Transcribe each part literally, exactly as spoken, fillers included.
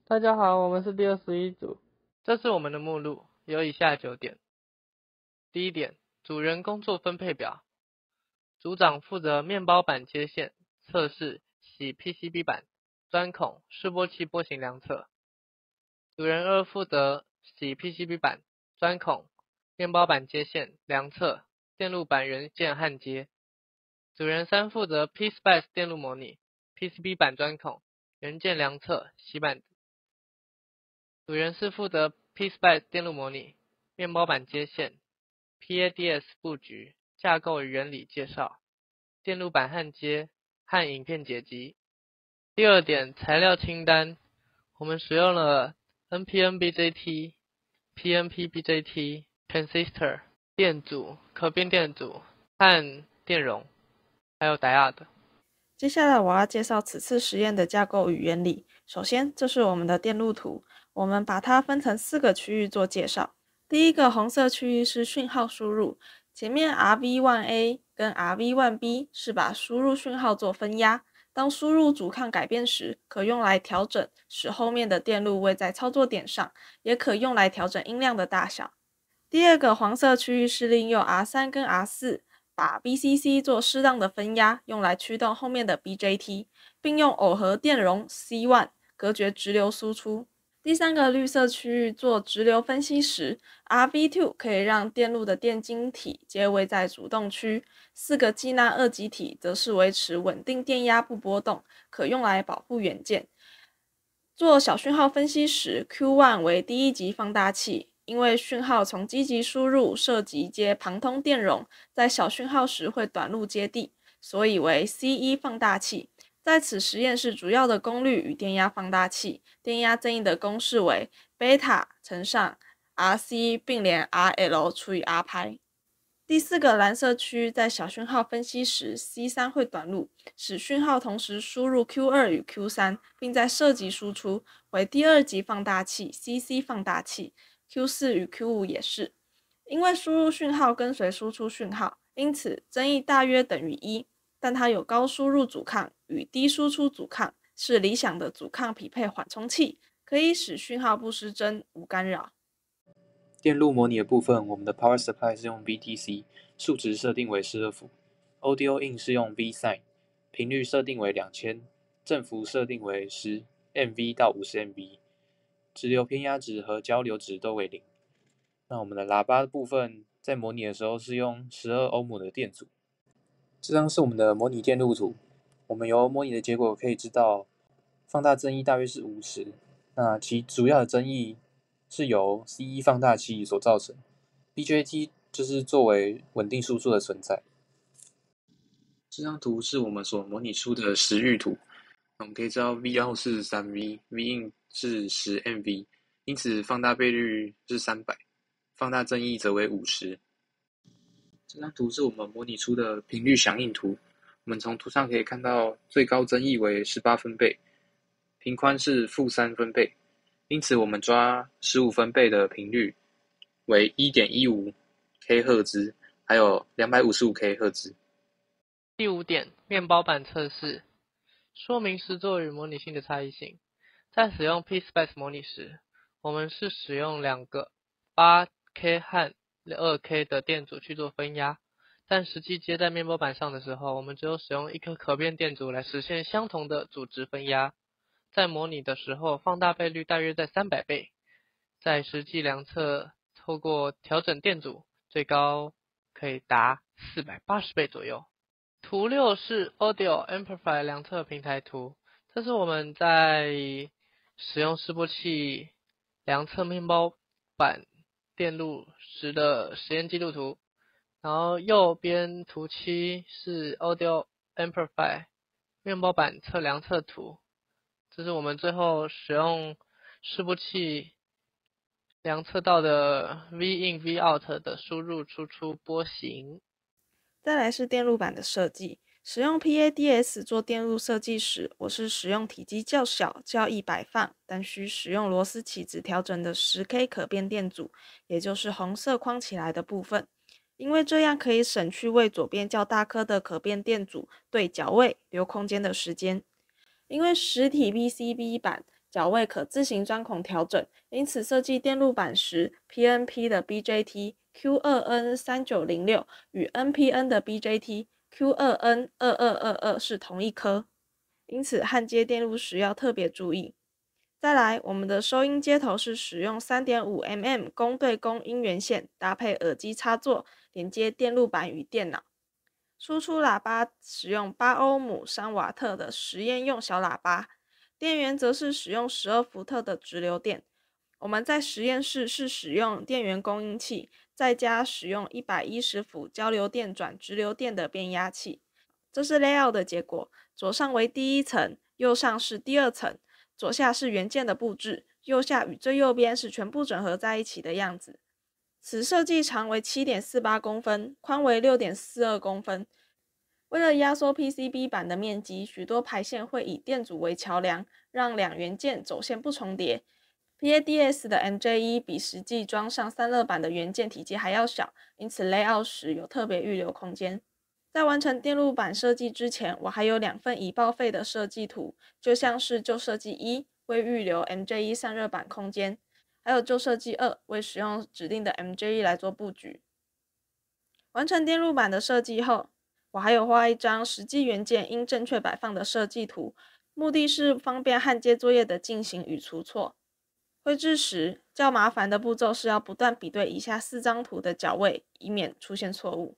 大家好，我们是第二十一组。 这是我们的目录，有以下九点。第一点，组员工作分配表。组长负责面包板接线、测试、洗 P C B 板、钻孔、示波器波形量测。组员二负责洗 P C B 板、钻孔、面包板接线、量测、电路板元件焊接。组员三负责 P-Spice 电路模拟、P C B 板钻孔、元件量测、洗板。组员四负责 P-Spice 电路模拟、面包板接线、P A D S 布局、架构与原理介绍、电路板焊接和影片解辑。第二点，材料清单，我们使用了 N P N B J T、P N P B J T、Transistor、电阻、可变电阻和电容，还有 Diode。 接下来我要介绍此次实验的架构与原理。首先，这是我们的电路图，我们把它分成四个区域做介绍。第一个红色区域是讯号输入，前面 R V 一 A 跟 R V 一 B 是把输入讯号做分压，当输入阻抗改变时，可用来调整，使后面的电路位在操作点上，也可用来调整音量的大小。第二个黄色区域是利用 R 三 跟 R 四把 B C C 做适当的分压，用来驱动后面的 B J T， 并用耦合电容 C 一 隔绝直流输出。第三个绿色区域做直流分析时 ，R V 二 可以让电路的电晶体皆位在主动区，四个基钠二极体则是维持稳定电压不波动，可用来保护元件。做小讯号分析时 ，Q 一 为第一级放大器。因为讯号从积极输入涉及接旁通电容，在小讯号时会短路接地，所以为 C 一 放大器。在此实验室主要的功率与电压放大器，电压增益的公式为贝塔乘上 R C 并联 R L 除以 R 派。第四个蓝色区在小讯号分析时 ，C 三 会短路，使讯号同时输入 Q 二 与 Q 三，并在涉及输出，为第二级放大器 C C 放大器。Q 四 与 Q 五 也是，因为输入讯号跟随输出讯号，因此增益大约等于一，但它有高输入阻抗与低输出阻抗，是理想的阻抗匹配缓冲器，可以使讯号不失真、无干扰。 电路模拟的部分，我们的 Power Supply 是用 V T C， 数值设定为十二伏 ，Audio In 是用 V-Sin， 频率设定为两千，振幅设定为十 M V 到五十 M V。直流偏压值和交流值都为零。那我们的喇叭的部分，在模拟的时候是用十二欧姆的电阻。这张是我们的模拟电路图，我们由模拟的结果可以知道，放大增益大约是五十。那其主要的增益是由 C 一 放大器所造成 ，B J T 就是作为稳定输出的存在。这张图是我们所模拟出的时域图。我们可以知道 V out 是 三 V，V in 是十 M V， 因此放大倍率是三百，放大增益则为五十。这张图是我们模拟出的频率响应图。我们从图上可以看到最高增益为十八分贝，频宽是负三分贝，因此我们抓十五分贝的频率为 一点一五 K 赫兹，还有 两百五十五 K 赫兹。 第五点，面包板测试。说明实作与模拟性的差异性。在使用 P-Spice 模拟时，我们是使用两个 八 K 和 二 K 的电阻去做分压，但实际接在面包板上的时候，我们只有使用一颗可变电阻来实现相同的阻值分压。在模拟的时候，放大倍率大约在三百倍，在实际量测透过调整电阻，最高可以达四百八十倍左右。图六是 Audio Amplifier 量测平台图，这是我们在使用示波器量测面包板电路时的实验记录图。然后右边图七是 Audio Amplifier 面包板测量测图，这是我们最后使用示波器量测到的 V in V out 的输入输出波形。 再来是电路板的设计。使用 P A D S 做电路设计时，我是使用体积较小、较易摆放，但需使用螺丝起子调整的 十 K 可变电阻，也就是红色框起来的部分。因为这样可以省去为左边较大颗的可变电阻对角位留空间的时间。因为实体 P C B 板角位可自行钻孔调整，因此设计电路板时 ，P N P 的 B J T Q 二 N 三九零六 与 N P N 的 B J T Q 二 N 二二二二是同一颗，因此焊接电路时要特别注意。再来，我们的收音接头是使用 三点五毫米 公对公音源线，搭配耳机插座，连接电路板与电脑。输出喇叭使用八欧姆三瓦特的实验用小喇叭，电源则是使用十二伏特的直流电。我们在实验室是使用电源供应器，在家使用一百一十伏交流电转直流电的变压器。这是 layout 的结果，左上为第一层，右上是第二层，左下是元件的布置，右下与最右边是全部整合在一起的样子。此设计长为 七点四八公分，宽为 六点四二公分。为了压缩 P C B 板的面积，许多排线会以电阻为桥梁，让两元件走线不重叠。P A D S 的 M J 一 比实际装上散热板的元件体积还要小，因此 layout 时有特别预留空间。在完成电路板设计之前，我还有两份已报废的设计图，就像是旧设计一为预留 M J 一 散热板空间，还有旧设计二为使用指定的 M J 一 来做布局。完成电路板的设计后，我还有画一张实际元件应正确摆放的设计图，目的是方便焊接作业的进行与除错。绘制时，较麻烦的步骤是要不断比对以下四张图的角位，以免出现错误。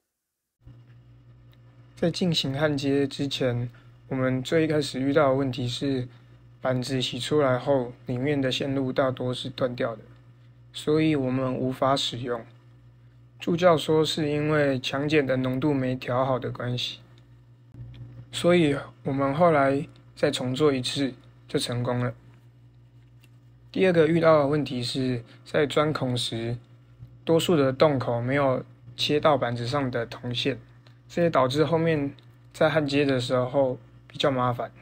在进行焊接之前，我们最一开始遇到的问题是，板子洗出来后，里面的线路大多是断掉的，所以我们无法使用。助教说是因为强碱的浓度没调好的关系，所以我们后来再重做一次就成功了。第二个遇到的问题是在钻孔时，多数的洞口没有切到板子上的铜线，这也导致后面在焊接的时候比较麻烦。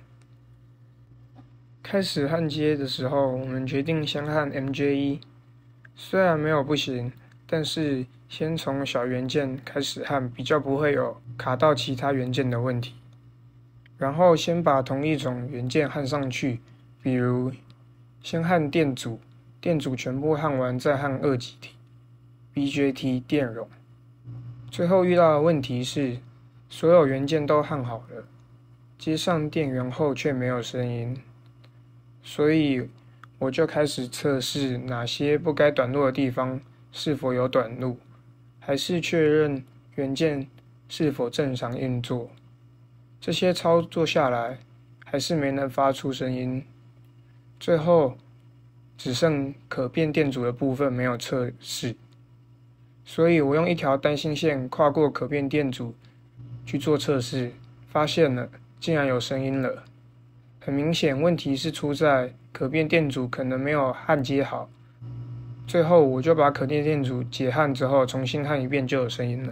开始焊接的时候，我们决定先焊 M J 一，虽然没有不行，但是先从小元件开始焊，比较不会有卡到其他元件的问题。然后先把同一种元件焊上去，比如先焊电阻，电阻全部焊完再焊二极体 B J T 电容。最后遇到的问题是，所有元件都焊好了，接上电源后却没有声音，所以我就开始测试哪些不该短路的地方是否有短路，还是确认元件是否正常运作。这些操作下来，还是没能发出声音。最后只剩可变电阻的部分没有测试，所以我用一条单芯线跨过可变电阻去做测试，发现了竟然有声音了。很明显问题是出在可变电阻可能没有焊接好，最后我就把可变电阻解焊之后重新焊一遍就有声音了。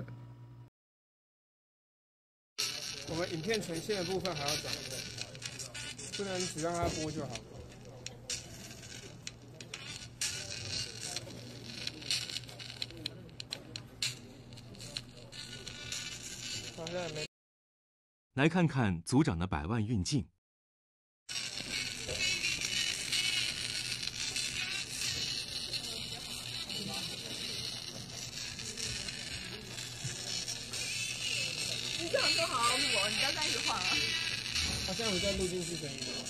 我们影片呈现的部分还要讲，不能只让它播就好。 来看看组长的百万运镜。 你这样就好好录哦，你不要再一直晃啊。 他现在不在录进去声音吗？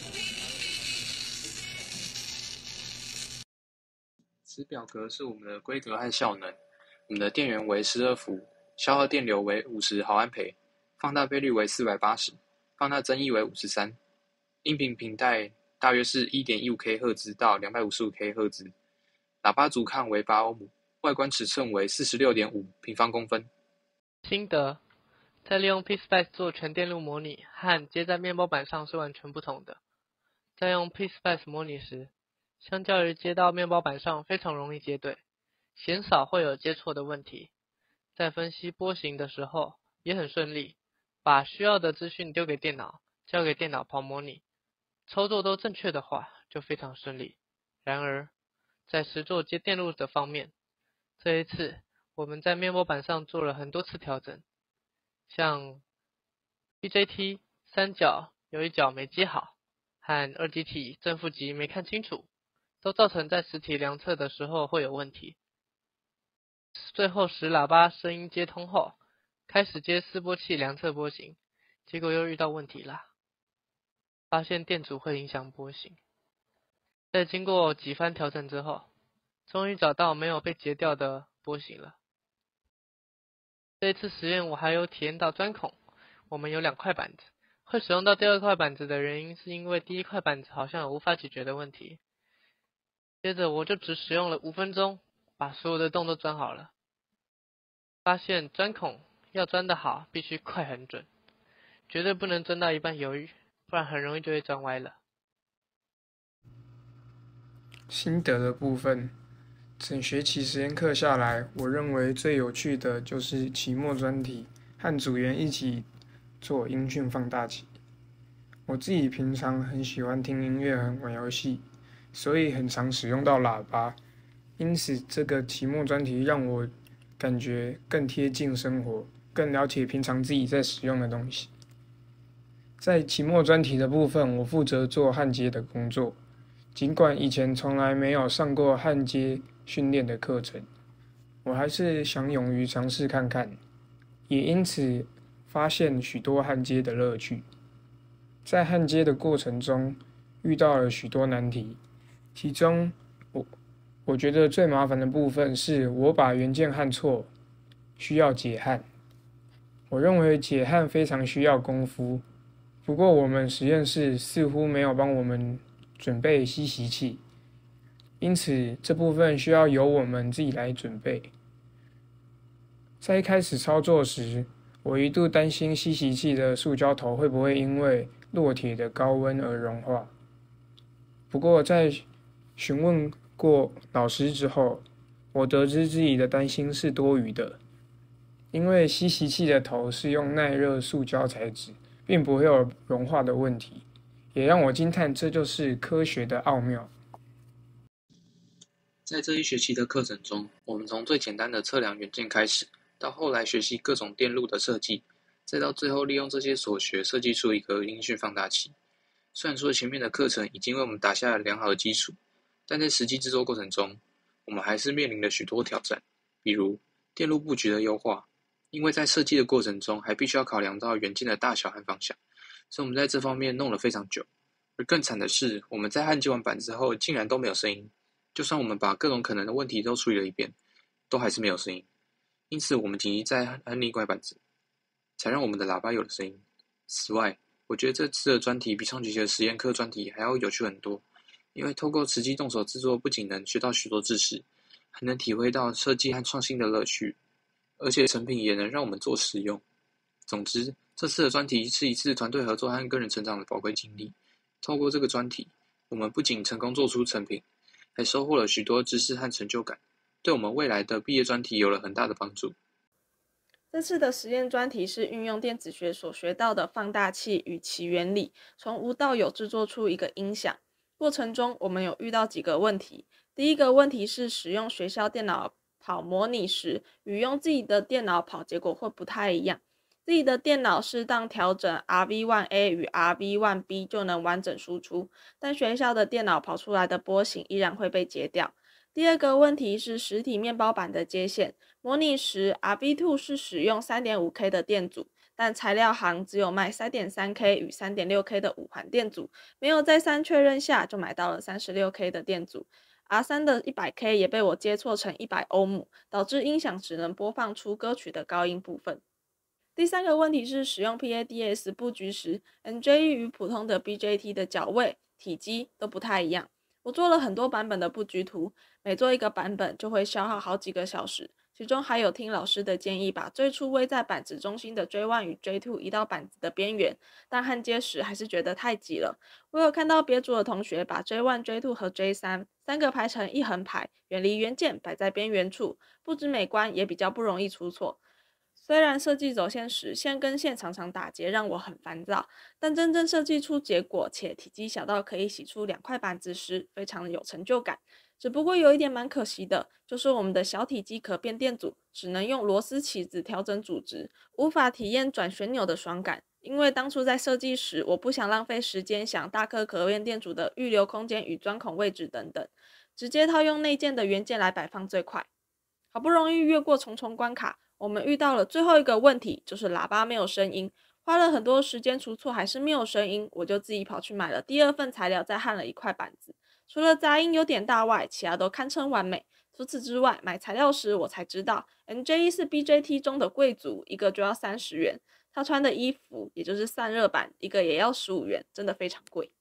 此表格是我们的规格和效能。我们的电源为十二伏，消耗电流为五十毫安培，放大倍率为四百八十，放大增益为五十三，音频频带大约是 一点一五 K 赫兹到 两百五十五 K 赫兹，喇叭阻抗为八欧姆，外观尺寸为 四十六点五 平方公分。 心得：在利用 P S P A C E 做全电路模拟和接在面包板上是完全不同的。在用 P S P A C E 模拟时，相较于接到面包板上非常容易接对，鲜少会有接错的问题。在分析波形的时候也很顺利，把需要的资讯丢给电脑，交给电脑跑模拟，操作都正确的话就非常顺利。然而在实作接电路的方面，这一次我们在面包板上做了很多次调整，像 B J T 三角有一角没接好， 和二极体正负极没看清楚，都造成在实体量测的时候会有问题。最后使喇叭声音接通后，开始接示波器量测波形，结果又遇到问题啦，发现电阻会影响波形。在经过几番调整之后，终于找到没有被截掉的波形了。这一次实验我还有体验到钻孔，我们有两块板子，会使用到第二块板子的原因是因为第一块板子好像有无法解决的问题。接着我就只使用了五分钟，把所有的洞都钻好了。发现钻孔要钻得好，必须快很准，绝对不能钻到一半犹豫，不然很容易就会钻歪了。 心得的部分，整学期实验课下来，我认为最有趣的就是期末专题和组员一起做音讯放大器。我自己平常很喜欢听音乐和玩游戏，所以很常使用到喇叭，因此这个期末专题让我感觉更贴近生活，更了解平常自己在使用的东西。在期末专题的部分，我负责做焊接的工作。尽管以前从来没有上过焊接训练的课程，我还是想勇于尝试看看，也因此发现许多焊接的乐趣。在焊接的过程中，遇到了许多难题，其中我我觉得最麻烦的部分是我把元件焊错，需要解焊。我认为解焊非常需要功夫，不过我们实验室似乎没有帮我们准备吸吸器，因此这部分需要由我们自己来准备。在一开始操作时，我一度担心吸吸器的塑胶头会不会因为烙铁的高温而融化。不过在询问过老师之后，我得知自己的担心是多余的，因为吸吸器的头是用耐热塑胶材质，并不会有融化的问题。也让我惊叹，这就是科学的奥妙。 在这一学期的课程中，我们从最简单的测量元件开始，到后来学习各种电路的设计，再到最后利用这些所学设计出一个音讯放大器。虽然说前面的课程已经为我们打下了良好的基础，但在实际制作过程中，我们还是面临了许多挑战，比如电路布局的优化，因为在设计的过程中还必须要考量到元件的大小和方向，所以我们在这方面弄了非常久。而更惨的是，我们在焊接完板之后竟然都没有声音，就算我们把各种可能的问题都处理了一遍，都还是没有声音。因此我们紧急再焊另一块板子，才让我们的喇叭有了声音。此外，我觉得这次的专题比上学期的实验课专题还要有趣很多，因为透过实际动手制作，不仅能学到许多知识，还能体会到设计和创新的乐趣，而且成品也能让我们做实用。总之，这次的专题是一次团队合作和个人成长的宝贵经历。透过这个专题，我们不仅成功做出成品，还收获了许多知识和成就感，对我们未来的毕业专题有了很大的帮助。 这次的实验专题是运用电子学所学到的放大器与其原理，从无到有制作出一个音响。过程中我们有遇到几个问题。第一个问题是使用学校电脑跑模拟时，与用自己的电脑跑结果会不太一样。自己的电脑适当调整 R V 一 A 与 R V 一 B 就能完整输出，但学校的电脑跑出来的波形依然会被截掉。第二个问题是实体面包板的接线，模拟时 R V 二 是使用 三点五K 的电阻，但材料行只有卖 三点三K 与 三点六K 的五环电阻，没有再三确认下就买到了 三十六K 的电阻。R 三 的 一百K 也被我接错成一百欧姆，导致音响只能播放出歌曲的高音部分。第三个问题是使用 P A D S 布局时 ，N J E 与普通的 B J T 的角位、体积都不太一样。我做了很多版本的布局图，每做一个版本就会消耗好几个小时，其中还有听老师的建议，把最初位在板子中心的 J 一 与 J 二 移到板子的边缘，但焊接时还是觉得太挤了。我有看到别组的同学把 J 一、J 二 和 J 三 三个排成一横排，远离元件摆在边缘处，不止美观，也比较不容易出错。虽然设计走线时线跟线常常打结，让我很烦躁，但真正设计出结果且体积小到可以洗出两块板子时，非常有成就感。只不过有一点蛮可惜的，就是我们的小体积可变电阻只能用螺丝起子调整阻值，无法体验转旋钮的爽感， 因为当初在设计时，我不想浪费时间想大颗可变电阻的预留空间与钻孔位置等等，直接套用内建的元件来摆放最快。好不容易越过重重关卡，我们遇到了最后一个问题，就是喇叭没有声音。花了很多时间除错还是没有声音，我就自己跑去买了第二份材料，再焊了一块板子。除了杂音有点大外，其他都堪称完美。除此之外，买材料时我才知道 M J E 是 B J T 中的贵族，一个就要三十元。他穿的衣服也就是散热板，一个也要十五元，真的非常贵。